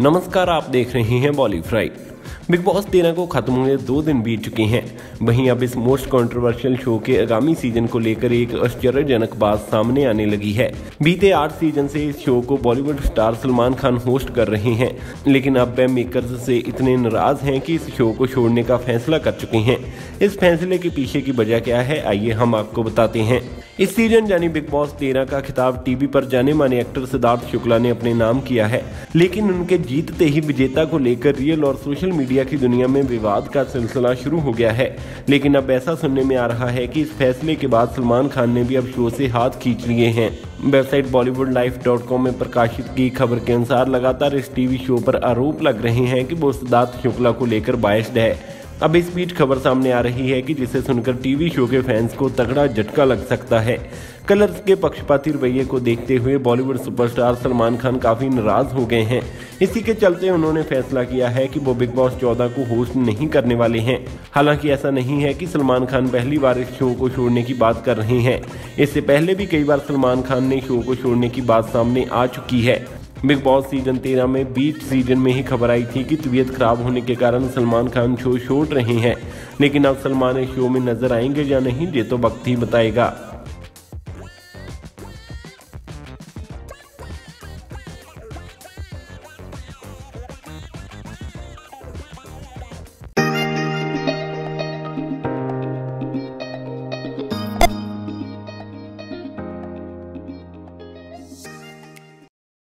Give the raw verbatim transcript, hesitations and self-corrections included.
नमस्कार, आप देख रहे हैं बॉलीफ्राई। बिग बॉस तेरह को खत्म हुए दो दिन बीत चुके हैं। वहीं अब इस मोस्ट कंट्रोवर्शियल शो के आगामी सीजन को लेकर एक आश्चर्यजनक बात सामने आने लगी है। बीते आठ सीजन से इस शो को Bollywood star Salman Khan host कर रहे हैं, लेकिन अब वे मेकर्स से इतने नाराज हैं कि इस शो को छोड़ने का फैसला कर चुके हैं। इस फैसले के पीछे की वजह क्या है, आइए हम आपको बताते हैं। इस सीजन यानी बिग बॉस तेरह का खिताब टीवी पर जाने माने एक्टर सिद्धार्थ शुक्ला ने अपने नाम किया है, लेकिन उनके जीतते ही विजेता को लेकर रियल और सोशल मीडिया की दुनिया में विवाद का सिलसिला शुरू हो गया है। लेकिन अब ऐसा सुनने में आ रहा है कि इस फैसले के बाद सलमान खान ने भी अब शो से हाथ खींच लिए हैं। Website Bollywood life dot com में प्रकाशित की खबर के अनुसार लगातार इस टीवी शो पर आरोप लग रहे हैं कि वो सिद्धार्थ शुक्ला को लेकर बायस्ड है। अब इस बीच खबर सामने आ रही है कि जिसे सुनकर टीवी शो के फैंस को तगड़ा झटका लग सकता है। कलर्स के पक्षपाती रवैये को देखते हुए बॉलीवुड सुपरस्टार सलमान खान काफी नाराज हो गए हैं। इसी के चलते उन्होंने फैसला किया है कि वो बिग बॉस चौदह को होस्ट नहीं करने वाले हैं। हालांकि ऐसा नहीं है कि सलमान खान पहली बार इस शो को छोड़ने की बात कर रहे हैं। इससे पहले भी कई बार सलमान खान ने शो को छोड़ने की बात सामने आ चुकी है। बिग बॉस सीजन तेरह में बीच सीजन में ही खबर आई थी कि तबीयत खराब होने के कारण सलमान खान शो छोड़ रहे हैं, लेकिन अब सलमान इस शो में नजर आएंगे या नहीं, ये तो वक्त ही बताएगा।